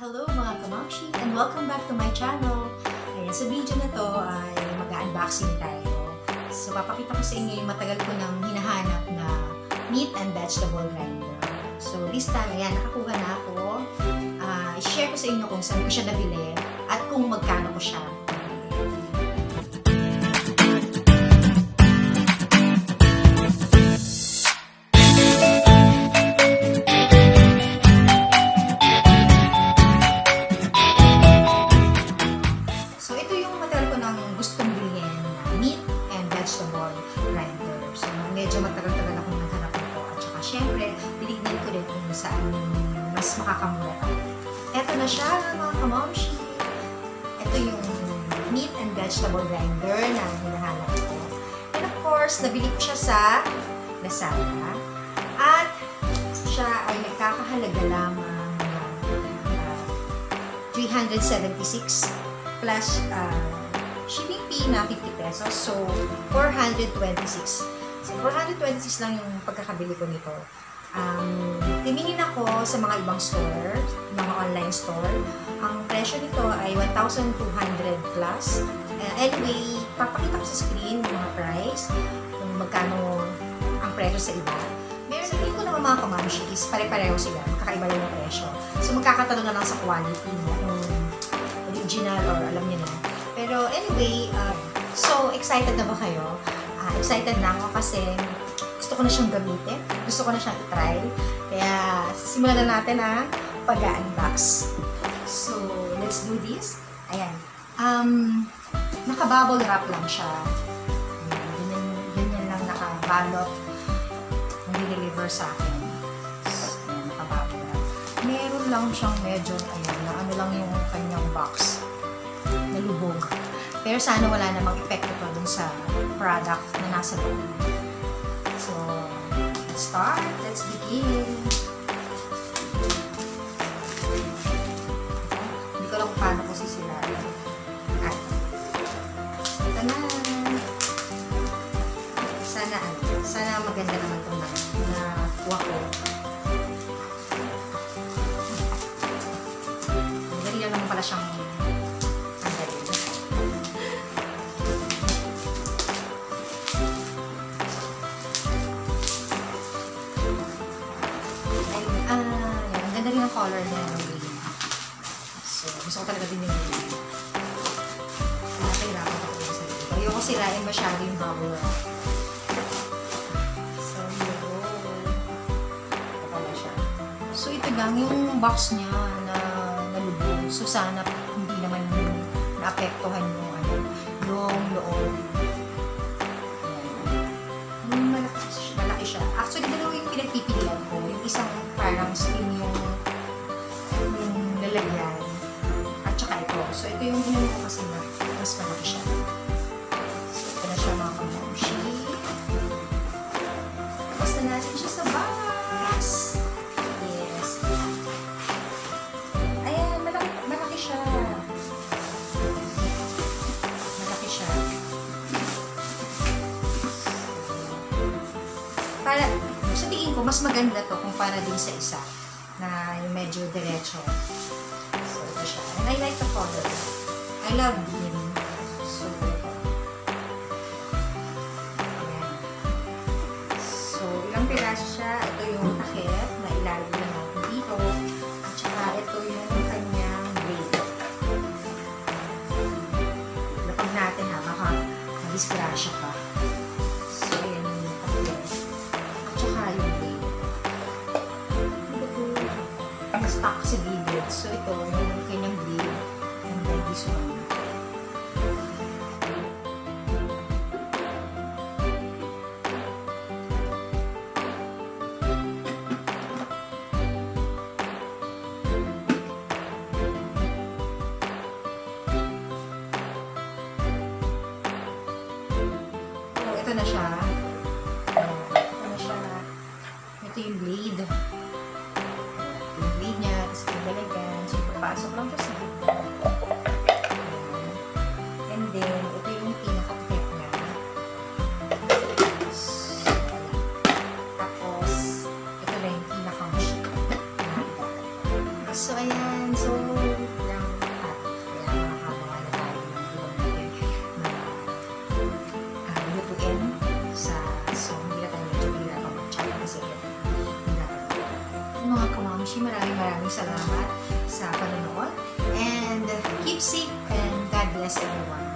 Hello mga kamamshi and welcome back to my channel. Ayan, sa video na to ay mag-unboxing tayo. So papakita ko sa inyo yung matagal ko nang hinahanap na meat and vegetable grinder. So this time, ayan, nakakuha na ako. I-share ko sa inyo kung saan ko siya nabili at kung magkano ko siya. Medyo matagal-tagal akong naghanap nito at saka syempre, tinignan ko din kung saan mas makakamura tayo. Ito na siya mga kamamshi. Ito yung meat and vegetable grinder na hinahanap ko. And of course, nabili ko siya sa Lazada at siya ay nagkakahalaga lamang 376 plus shipping fee na 50 pesos. So, 426. So, 426 lang yung pagkakabili ko nito. Tumingin ako sa mga ibang store, mga online store. Ang presyo nito ay 1,200 plus. Anyway, papakita ko sa screen yung mga price, kung magkano ang presyo sa iba. Meron sa tingin ko naman mga kamamshi is pare-pareho sila, magkakaiba lang yung presyo. So, magkakatanong na lang sa quality, kung original or alam niyo na. Pero anyway, so excited na ba kayo? Excited na ako kasi gusto ko na siyang gamitin. Gusto ko na siyang i-try. Kaya, simulan na natin ang pag-unbox. So, let's do this. Ayan. Naka-bubble wrap lang siya. Ganyan lang naka-balot ang deliver sa akin. So, ayan, naka-bubble wrap. Meron lang siyang medyo, ayan, na ano lang yung kanyang box. Nalubog. Pero sana wala namang epekto pa dun sa product na nasa loob. So, let's start. Let's begin. Hindi ko lang kung paano ko sisilayan. At, ito na. Sana maganda naman ito na kuha ko. Madali lang naman pala siyang ang color niya ng green. So, gusto ko talaga din yung green. Nakahirapan ako sa sarili. Ayoko sirain masyado yung bubble wrap. So, yun. Ito pala siya. So, ito lang yung box niya na nalubog. So, sana hindi naman naapektuhan yung loob. Malaki siya. Actually, dalawa yung pinagpipilian ko. Yung isang parang slim yung lalagyan at saka ito. So, ito yung ginano ko kasi na mas malaki siya. So, ito na siya mga kamamshi. Tapos na natin siya sa box. Yes. Ayan, malaki siya. Malaki siya. Para, sa tingin ko, mas maganda to kung para din sa isa na yung medyo diretso. So, ito siya. And I like the color. I love green. So, ayan. So, ilang piraso siya. Ito yung takip na ilalagay natin dito. At saka, ito yung kanyang blade. Lapag natin ha, baka madisgrasya pa. So, ayan yung takip. At saka yung blade. Stock sa gilid. So, ito, yung kanyang blade. And then this one. So, ito na siya. Ito na siya. Ito yung blade. Yung niya, tapos pinagalagan. So, papasok lang siya sa gitna. And then, ito yung pinaka-tip niya. Tapos, ito na yung pinaka-machine. So, ayan. So, bless everyone.